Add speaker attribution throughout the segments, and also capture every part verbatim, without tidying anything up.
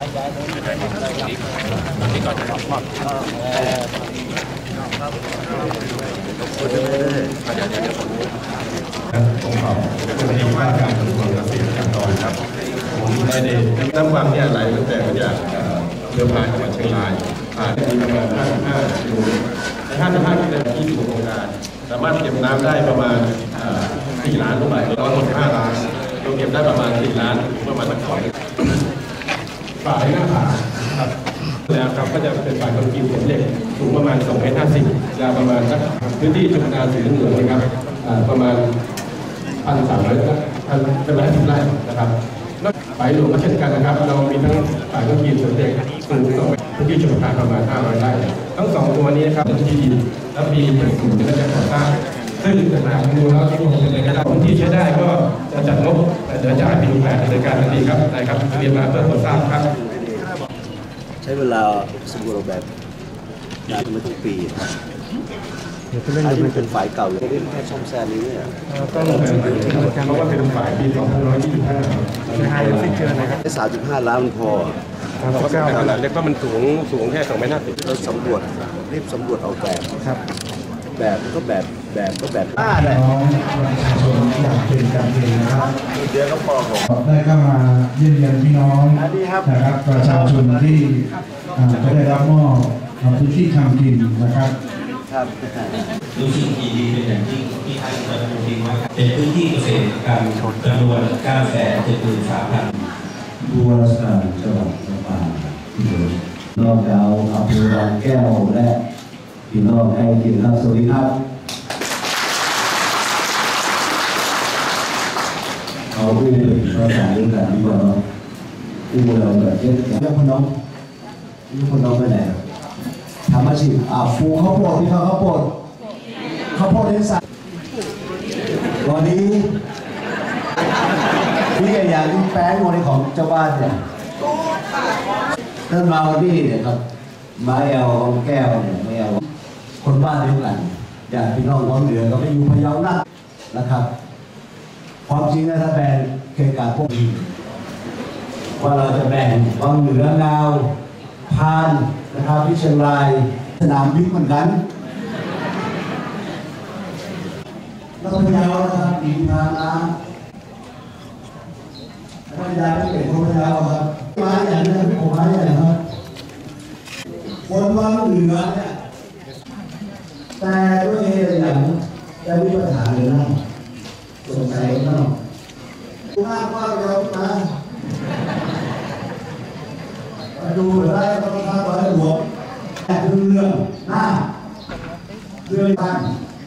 Speaker 1: นี่ก่อนจะมอบเดี๋ยวเดี๋ยวเดี๋ยวผมผมขอบคุณที่ว่าการกระทรวงเกษตรและกรครับผมได้ในน้ำวันเนี่ยไหลตั้งแต่มาจากเรือพายจังหวัดเชียงรายผ่านมีประมาณห้าสิบห้ากิโลห้าสิบห้ากิโลที่ถูกโครงการสามารถเก็บน้ำได้ประมาณสี่ล้านลูกบาศก์ร้อยหกสิบห้าล้านเราเก็บได้ประมาณสี่ล้านประมาณสักสองฝ่ายหน้าผาครับแล้วครับก็จะเป็นฝ่ายคอนกรีตเหล็กสูงประมาณสองเมตรห้าสิบยาวประมาณสักพื้นที่จุดนาสีเหลืองนะครับประมาณพันสามร้อยพันเป็นร้อยสิบไร่นะครับฝ่ายหลวงก็เช่นกันนะครับเรามีทั้งฝ่ายคอนกรีตเหล็กสูงสองพื้นที่จุดนาประมาณห้าร้อยไร่ทั้งสองตัวนี้นะครับเป็นที่ดินและมีสูงและจะก่อสร้างซึ่งจากการดูแล้วที่ผมเป็นในการพื้นที่ใช้ได้ก็จะจัดงบแต่จะจ่ายเป็นแผนในการทันทีครับนายครับเรียนมาเพื่อตรวจสอบครับ
Speaker 2: ใช้เวลาสำรวจแบบนานไม่ทุกปีอันนี้เป็นฝ่ายเก่าเลยเป็นแค่ซ่อมแซมนี้เนี่ย
Speaker 1: ต้องเพราะว่าเป็นฝ่ายปีสองพันร้อยยี่สิบห้าไฮฟิเจอร์นะครับ
Speaker 2: สามจุดห้าล้านพอ
Speaker 1: เราก็เป็นขนาดเล็กก็มันสูงสูงแค่สองเมตรห้าสิบ
Speaker 2: เราสำรวจรีบสำรวจเอาแบบ
Speaker 1: ครับ
Speaker 2: แบบก็แบบแบบก็แบบ
Speaker 3: น้องประชาชนอยากเป็นการเรียนนะครับ
Speaker 2: เดือนก็พอผม
Speaker 3: ได้เข้ามาเยี่ยมเยียนพี่น้องนะครับประชาชนที่จะได้รับมอบพื้นที่ทำกินนะครับ
Speaker 2: ครับ
Speaker 4: รู้สึกดีดีเป็นอย่างยิ่งที่ท่านประธานจริงว่าเป็นพื้นที่เกษตรกรรมจำนวนเก้าแสนเจ็ดหมื่นสามพัน
Speaker 5: ผู้ว่าราชการจังหวัดลำปางนอกจากอำเภอบางแก้วและพี่น้องไทยกินข้าวสวัสดีครับเอาผู้หนึ่งภาษาเรื่องการดีกว่าเนาะผู้เราแบบเช่นเรื่องคนน้องเรื่องคนน้องไปไหนทำอาชีพอ่าฟูข้าวโพดพี่ข้าวข้าวโพดข้าวโพดเลี้ยงสัตว์วันนี้พี่แกอยากกินแป้งโมเดลของเจ้าบ้านเนี่ยท่านมาวันนี้เนี่ยครับมาเอลบางแก้วเนี่ยมาเอลคนบ้านเดียวกันอยากพี่น้องวังเหนือก็ไม่อยู่พะเยานักนะครับความจริงนะถ้าแบ่งเกี่ยวกับพวกนี้ว่าเราจะแบ่งวังเหนืองาวพานนะครับที่เชียงรายสนามบิ๊กเหมือนกันแล้วก็พะเยานะครับอีกพานนะพะเยาไม่เป็นคนพะเยาครับมาอย่างนี้ผมมาอย่างนี้ครับคนวังเหนือเนี่ยแต่ด้วยเหตุอย่างจะมีปัญหาเลยนะสงสัยนะมากว่าเรานะมาดูได้ก็ต้องทำอะไรหัวแต่เรื่องหน้าเรื่องบ้าน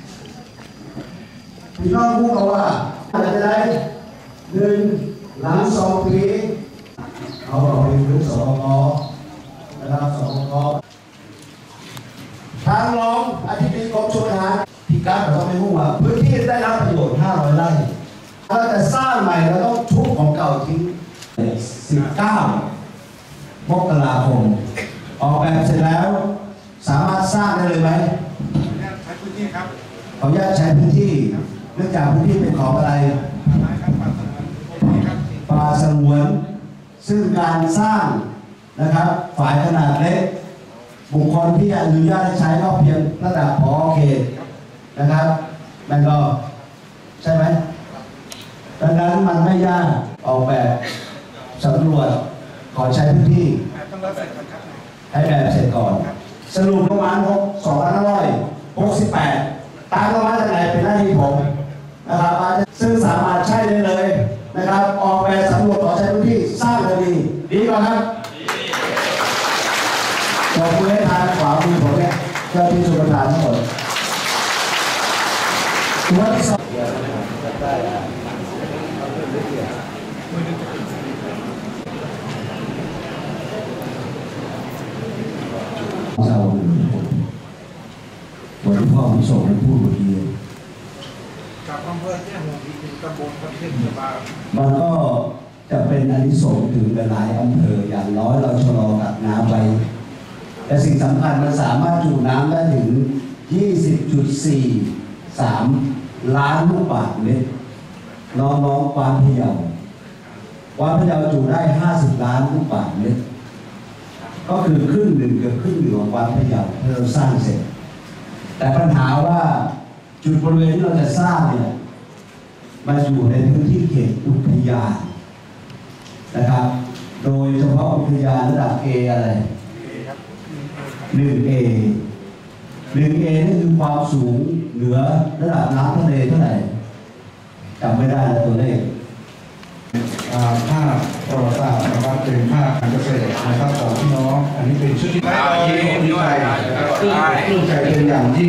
Speaker 5: พี่น้องพูดเขาว่าจะได้หนึ่งหลังสองปีเขาเอาไปถึงสองกนะครับสองกทางรองอธิบดีกรมชลประทานที่การบอกว่าไม่รู้ว่าพื้นที่ได้รับประโยชน์ห้าร้อยไร่เราจะสร้างใหม่เราต้องทุบของเก่าทิ้งสิบเก้ามกราคมออกแบบเสร็จแล้วสามารถสร้างได้เลยไหม
Speaker 1: ใช้พื้นที่ครับ
Speaker 5: ขออนุญาตใช้พื้นที่เนื่องจากพื้นที่เป็นของอะไรป่าสงวนซึ่งการสร้างนะครับฝ่ายขนาดเล็กบุคคลที่อนุญาตให้ใช้ก็เพียงระดับผอ.เขตนะครับมันก็ใช่ไหมดังนั้นมันไม่ยากออกแบบสำรวจขอใช้พื้นที่ให้แบบเสร็จก่อนสรุปประมาณสองพันห้าร้อยหกสิบแปดตามประมาณจากไหนเป็นหน้าที่ผมนะครับซึ่งสามารถใช้ได้เลยนะครับออกแบบสำรวจขอใช้พื้นที่สร้างเลยดีดีกว่าครับบอกมือให้ทางขวามือผมเนี่ยเจ้าที่ชลประทานทั้งหมดตัวที่สองชาวหนึ่งคนวันที่พ่อผมส่งให้พูดเมื่อกี้
Speaker 1: กับอำเภอเนี่ยหัวดีตำบลประเทศสบาย
Speaker 5: มันก็จะเป็นอานิสงส์ถึงหลายอำเภออย่างน้อยเราชะลอกับน้ำไปแต่สิ่งสำคัญมันสามารถจุน้ำได้ถึง ยี่สิบจุดสี่สาม ล้านลูกบาศก์เมตรน้องๆกวานพะเยากวานพะเยาจุได้ห้าสิบล้านลูกบาศก์เมตรก็คือครึ่งหนึ่งเกือบครึ่งหนึ่งของวัดพระเยาที่เราสร้างเสร็จ แต่ปัญหาว่าจุดบริเวณที่เราจะสร้างเนี่ยมาอยู่ในพื้นที่เขตอุทยานนะครับ โดยเฉพาะอุทยานระดับ A อะไรหนึ่ง A หนึ่ง A นี่คือความสูงเหนือระดับน้ำทะเลเท่าไหร่จำไม่ได้นะตัวเลข
Speaker 3: ภาพประวัติศาสตร์นะครับเป็นภาพการเกษตรนะครับของพี่น้องอันนี้เป็นชุดที่ที่ดีใจปลื้มใจเป็นอย่างยิ่ง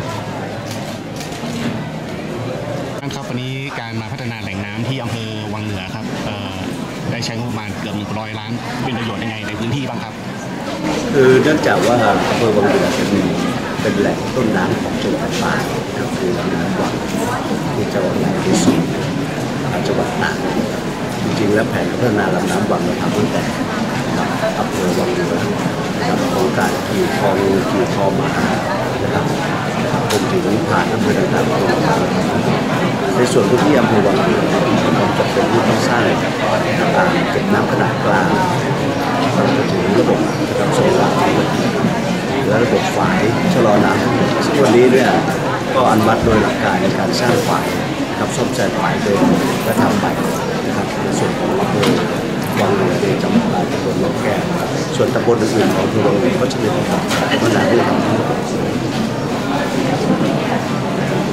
Speaker 6: ครับวันนี้การมาพัฒนาแหล่งน้ำที่อำเภอวังเหนือครับได้ใช้งบประมาณเกือบหนึ่งร้อยล้านเป็นประโยชน์ยังไงในพื้นที่บ้างครับ
Speaker 2: คือเนื่องจากว่าอำเภอวังเหนือเป็นเป็นแหล่งต้นน้ำของจังหวัดตากนะครับคือลำน้ำวังที่จังหวัดไหนที่สุดจังหวัดตากจริงๆแล้วแผนพัฒนาลำน้ำวังเราทำตั้งแต่อำเภอวังเหนือนะครับโครงการขี่คลองขี่คลองมานะครับรวมถึงผ่านอำเภอต่างๆในส่วนพื้นที่อำเภอวังเหนือเราจะเป็นที่ต้องสร้างอ่างเก็บน้ำขนาดกลางรวมถึงระบบการส่งน้ำและระบบฝายชะลอน้ำซึ่งวันนี้เนี่ยก็อนุมัติโดยหลักการในการสร้างฝายกับซ่อมแซมฝายเดิมและทำใหม่นะครับในส่วนของอำเภอวังเหนือในจังหวัดตากตำบลหนองแก้วส่วนตำบลอื่นๆของอำเภอวังเหนือก็จะมีพัฒนาเรื่องของ